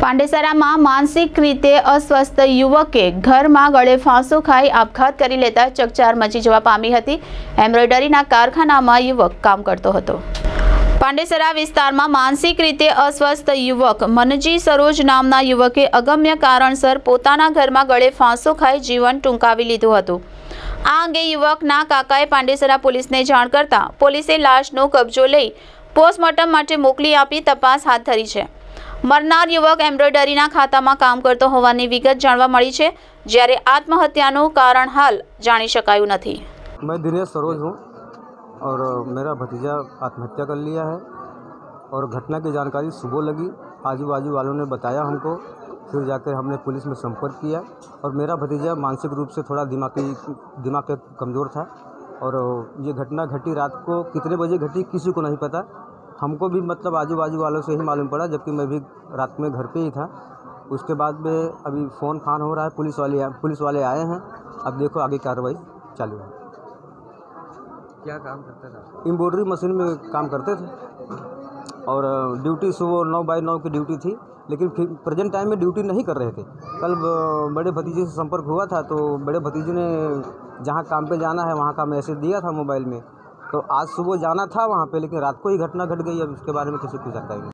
પાંડેસરામાં માનસિક રીતે અસ્વસ્થ યુવકે ઘરમાં ગળે ફાંસો ખાઈ આપઘાત કરી લેતા ચકચાર મચી જવા પામી હતી। એમ્બ્રોઇડરીના કારખાનામાં યુવક કામ કરતો હતો। પાંડેસરા વિસ્તારમાં માનસિક રીતે અસ્વસ્થ યુવક મનજી સરોજ નામના યુવકે અગમ્ય કારણસર પોતાના ઘરમાં ગળે ફાંસો ખાઈ જીવન ટૂંકાવી લીધું હતું। આ અંગે યુવકના કાકાએ પાંડેસરા પોલીસને જાણ કરતા પોલીસે લાશનો કબજો લઈ પોસ્ટમોર્ટમ માટે મોકલી આપી તપાસ હાથ ધરી છે। मरनार युवक एम्ब्रॉयडरीना खातामां काम करतो होवानी विगत जाणवा मळी छे, ज्यारे आत्महत्यानुं कारण हाल जाणी शकायुं नथी। मैं दिनेश सरोज हूँ और मेरा भतीजा आत्महत्या कर लिया है और घटना की जानकारी सुबह लगी, आजू बाजू वालों ने बताया हमको, फिर जाकर हमने पुलिस में संपर्क किया और मेरा भतीजा मानसिक रूप से थोड़ा दिमाग कमज़ोर था और ये घटना घटी रात को कितने बजे घटी किसी को नहीं पता। हमको भी मतलब आजू बाजू वालों से ही मालूम पड़ा, जबकि मैं भी रात में घर पे ही था। उसके बाद में अभी फ़ोन फान हो रहा है, पुलिस वाले आए हैं। अब देखो आगे कार्रवाई चालू है। क्या काम करते थे? एम्ब्रॉयडरी मशीन में काम करते थे और ड्यूटी सुबह 9 की ड्यूटी थी, लेकिन फिर प्रेजेंट टाइम में ड्यूटी नहीं कर रहे थे। कल बड़े भतीजे से संपर्क हुआ था तो बड़े भतीजे ने जहाँ काम पे जाना है वहाँ का मैसेज दिया था मोबाइल में, तो आज सुबह जाना था वहाँ पे, लेकिन रात को ही घटना घट गई। अब इसके बारे में किसी को जानकारी नहीं।